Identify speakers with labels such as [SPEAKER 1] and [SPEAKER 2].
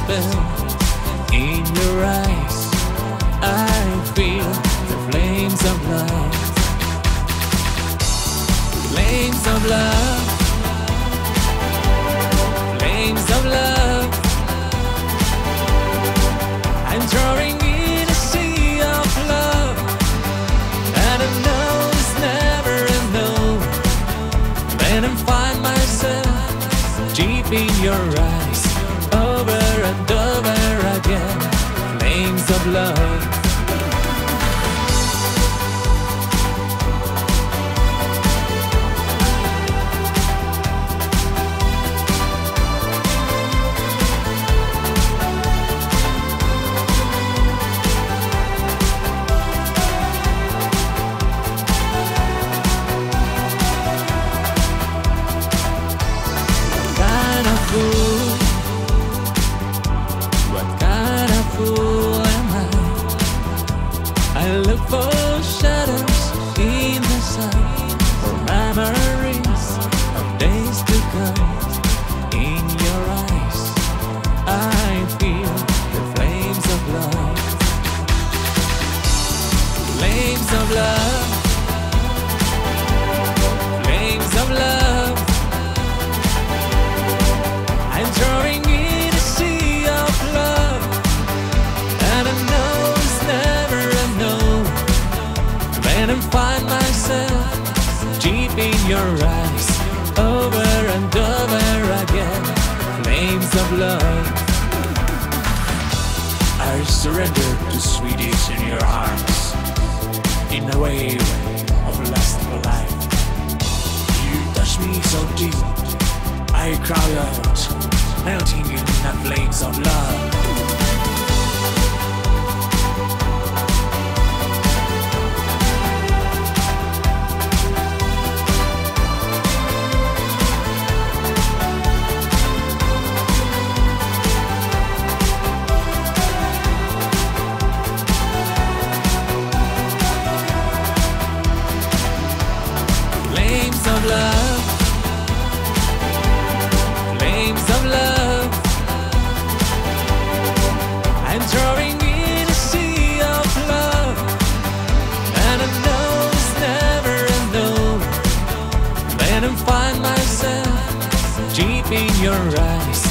[SPEAKER 1] spell in your eyes. I feel the flames of love, flames of love, flames of love. I'm drawing in a sea of love, and I know it's never enough. Then I find myself deep in your eyes, over and over again. Flames of love. What kind of fool am I? I look for shadows in the sun, for memories of days to come. In your eyes, I feel the flames of love, flames of love, flames of love. I'm drawing in a sea of love, and I know it's never enough. Then I find myself deep in your eyes, over and over again. Flames of love. I surrender to sweeties in your arms, in a wave of lust for life. You touch me so deep, I cry out, melting in the flames of love. Flames of love, flames of love. I'm drawing in a sea of love, and I know it's never enough. Then I find myself deep in your eyes,